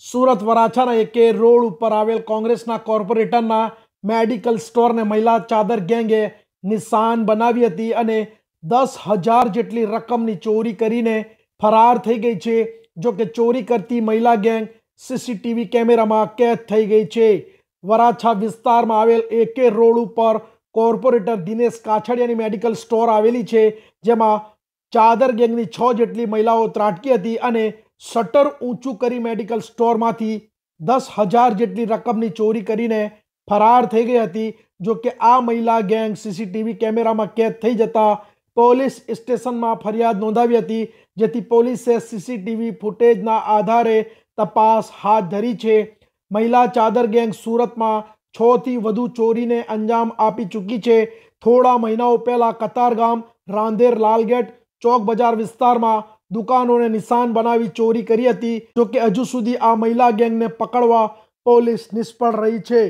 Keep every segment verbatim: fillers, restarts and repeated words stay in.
સુરત વરાછાના એકે રોડ ઉપર આવેલ કોંગ્રેસના કોર્પોરેટરના મેડિકલ સ્ટોરને મહિલા ચાદર ગેંગે નિશાન બનાવી હતી અને દસ હજાર જેટલી રકમની ચોરી કરીને ફરાર થઈ ગઈ છે। જો કે ચોરી કરતી મહિલા ગેંગ સીસીટીવી કેમેરામાં કેદ થઈ ગઈ છે। વરાછા વિસ્તારમાં આવેલ એકે રોડ ઉપર કોર્પોરેટર દિનેશ કાછડિયાની મેડિકલ સ્ટોર આવેલી છે, જેમાં ચાદર ગેંગની છ જેટલી મહિલાઓ ત્રાટકી હતી અને શટર ઊંચું કરી મેડિકલ સ્ટોરમાંથી દસ હજાર જેટલી રકમની ચોરી કરીને ફરાર થઈ ગઈ હતી। જો કે આ મહિલા ગેંગ સીસીટીવી કેમેરામાં કેદ થઈ જતા પોલીસ સ્ટેશનમાં ફરિયાદ નોંધાવી હતી, જેથી પોલીસે સીસીટીવી ફૂટેજના આધારે તપાસ હાથ ધરી છે। મહિલા ચાદર ગેંગ સુરતમાં છ થી વધુ ચોરીને અંજામ આપી ચૂકી છે। થોડા મહિનાઓ પહેલા કતારગામ, રાંદેર, લાલગેટ ચોક બજાર વિસ્તારમાં દુકાનોને નિશાન બનાવી ચોરી કરી હતી। જો કે હજુ સુધી આ મહિલા ગેંગને પકડવા પોલીસ નિષ્ફળ રહી છે।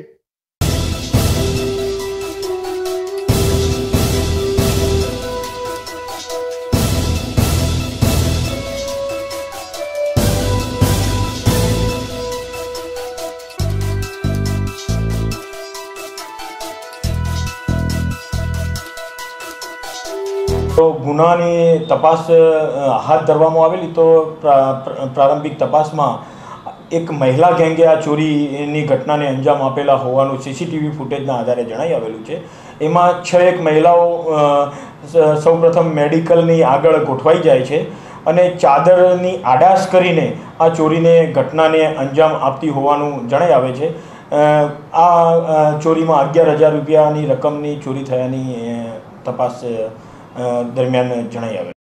તો ગુનાની તપાસ હાથ ધરવામાં આવેલી તો પ્રારંભિક તપાસમાં એક મહિલા ગેંગે આ ચોરીની ઘટનાને અંજામ આપેલા હોવાનું સીસીટીવી ફૂટેજના આધારે જણાઈ આવેલું છે। એમાં છ એક મહિલાઓ સૌપ્રથમ મેડિકલની આગળ ગોઠવાઈ જાય છે અને ચાદરની આડાશ કરીને આ ચોરીને ઘટનાને અંજામ આપતી હોવાનું જણાઈ આવે છે। આ ચોરીમાં અગિયાર હજાર રૂપિયાની રકમની ચોરી થયાની તપાસ દરમિયાન જણાઈ આવે।